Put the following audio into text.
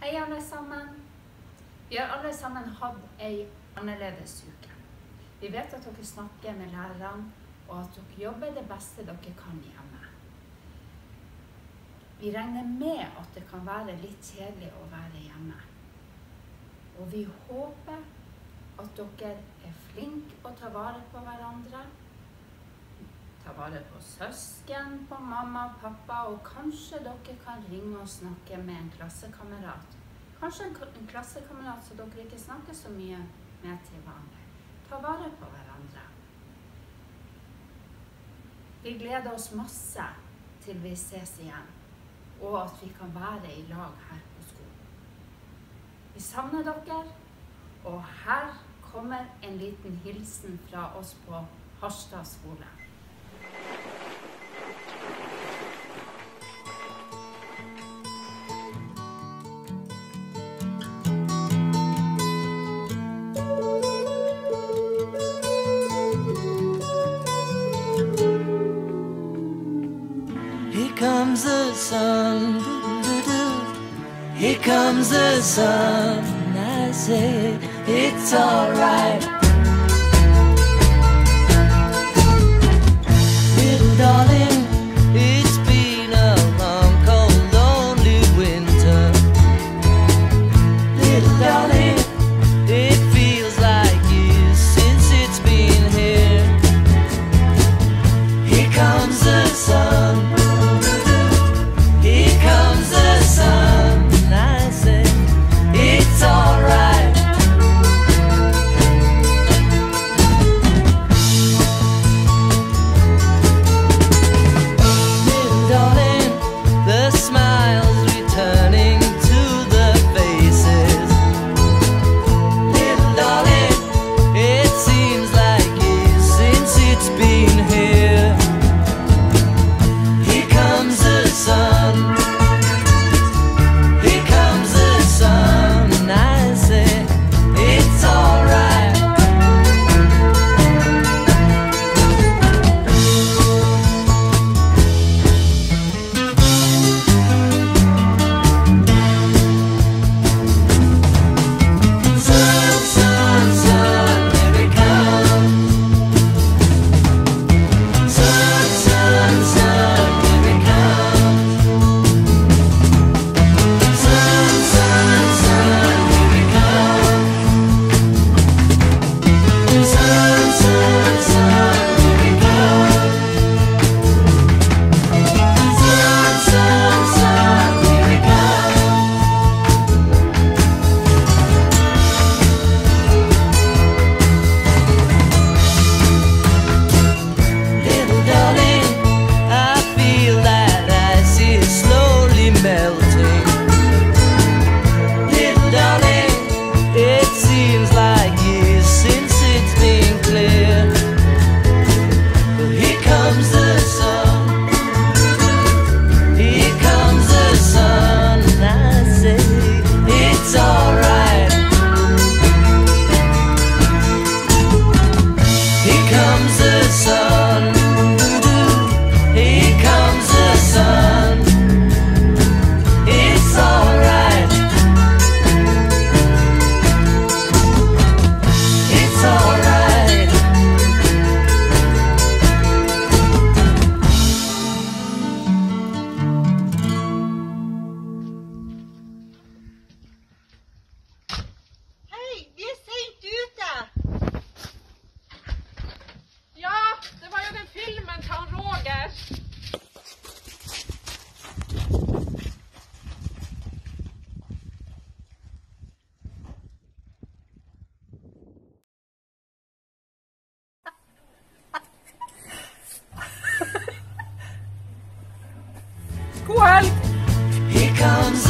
Hei alle sammen. Vi har alle sammen hatt en annerledes uke. Vi vet at dere snakker med lærerne, og at dere jobber det beste dere kan hjemme. Vi regner med at det kan være litt kjedelig å være hjemme. Og vi håper at dere er flinke å ta vare på hverandre. Ta vare på søsken, på mamma og pappa, og kanskje dere kan ringe og snakke med en klassekamerat. Kanskje en klassekamerat som dere ikke snakker så mye med til vanlig. Ta vare på hverandre. Vi gleder oss masse til vi ses igjen, og at vi kan være i lag her på skolen. Vi savner dere, og her kommer en liten hilsen fra oss på Harstad skole. Here comes the sun, doo-doo-doo. Here comes the sun, I say it's alright. Little darling, it's been a long, cold, lonely winter. Little darling, it feels like years since it's been here. Here comes the sun. Here comes the sun, I say it's alright. Little darling, the smiles returning to the faces. Little darling, it seems like years since it's been here. Here comes the sun. Here comes the sun, and I say it's alright. Sun, sun, sun, here it comes. Sun, sun, sun, here it comes. Sun, sun, sun, here it comes. Sun, sun, sun, here it comes. Sun, sun, sun, here it comes. Little darling, I feel that ice is slowly melting. Little darling, it seems like years since it's been clear. But here comes the sun. Here comes the sun, and I say it's alright. Here comes the sun. Here comes the sun. It's alright. It's alright. Hei, vi er sent ute. Ja, det var jo den filmen til han Roger. God helg! Here comes